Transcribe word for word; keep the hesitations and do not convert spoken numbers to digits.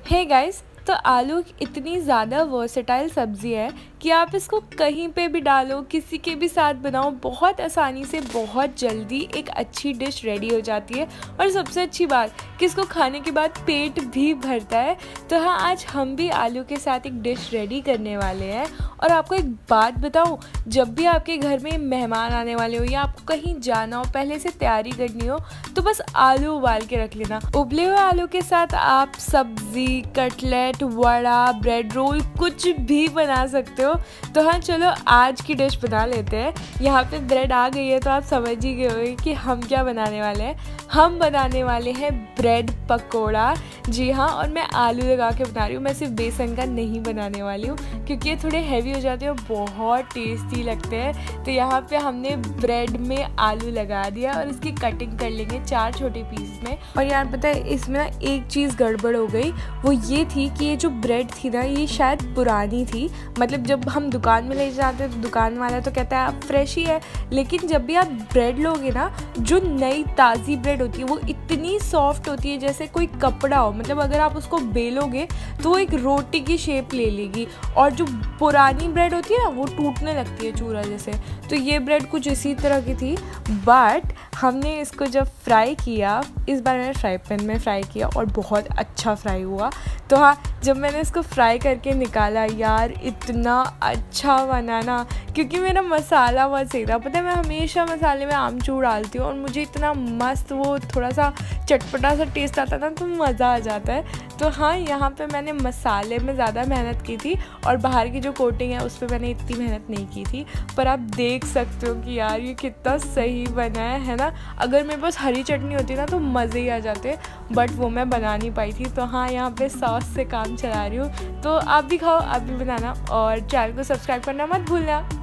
Hey guys, तो आलू इतनी ज़्यादा वर्सेटाइल सब्ज़ी है कि आप इसको कहीं पे भी डालो, किसी के भी साथ बनाओ, बहुत आसानी से बहुत जल्दी एक अच्छी डिश रेडी हो जाती है। और सबसे अच्छी बात कि इसको खाने के बाद पेट भी भरता है। तो हाँ, आज हम भी आलू के साथ एक डिश रेडी करने वाले हैं। और आपको एक बात बताऊँ, जब भी आपके घर में मेहमान आने वाले हो या आपको कहीं जाना हो, पहले से तैयारी करनी हो, तो बस आलू उबाल के रख लेना। उबले हुए आलू के साथ आप सब्ज़ी, कटलेट, वड़ा, ब्रेड रोल कुछ भी बना सकते हो। तो हाँ, चलो आज की डिश बना लेते हैं। यहाँ पे ब्रेड आ गई है तो आप समझ ही गए होंगे कि हम क्या बनाने वाले हैं। हम बनाने वाले हैं ब्रेड पकोड़ा। जी हाँ, और मैं आलू लगा के बना रही हूँ। मैं सिर्फ बेसन का नहीं बनाने वाली हूँ क्योंकि ये थोड़े हैवी हो जाते हैं और बहुत टेस्टी लगते हैं। तो यहाँ पे हमने ब्रेड में आलू लगा दिया और इसकी कटिंग कर लेंगे चार छोटे पीस में। और यार पता है, इसमें ना एक चीज़ गड़बड़ हो गई। वो ये थी कि ये जो ब्रेड थी ना, ये शायद पुरानी थी। मतलब जब हम दुकान में ले जाते हैं तो दुकान वाला तो कहता है आप फ्रेश ही है, लेकिन जब भी आप ब्रेड लोगे ना, जो नई ताज़ी ब्रेड होती है वो इतनी सॉफ्ट होती है जैसे कोई कपड़ा हो। मतलब अगर आप उसको बेलोगे तो वो एक रोटी की शेप ले लेगी। और जो पुरानी ब्रेड होती है ना, वो टूटने लगती है चूरा जैसे। तो ये ब्रेड कुछ इसी तरह की थी। बट हमने इसको जब फ्राई किया, इस बार मैंने फ्राई पैन में फ्राई किया और बहुत अच्छा फ्राई हुआ। तो हाँ, जब मैंने इसको फ्राई करके निकाला, यार इतना अच्छा बना ना, क्योंकि मेरा मसाला बहुत सही था। पता है, मैं हमेशा मसाले में आमचूर डालती हूँ और मुझे इतना मस्त वो थोड़ा सा चटपटा सा टेस्ट आता था, तो मज़ा आ जाता है। तो हाँ, यहाँ पे मैंने मसाले में ज़्यादा मेहनत की थी और बाहर की जो कोटिंग है उस पर मैंने इतनी मेहनत नहीं की थी। पर आप देख सकते हो कि यार ये कितना सही बना है है ना। अगर मेरे पास हरी चटनी होती ना तो मज़े ही आ जाते, बट वो मैं बना नहीं पाई थी। तो हाँ, यहाँ पे सॉस से काम चला रही हूँ। तो आप भी खाओ, आप भी बनाना और चैनल को सब्सक्राइब करना मत भूलना।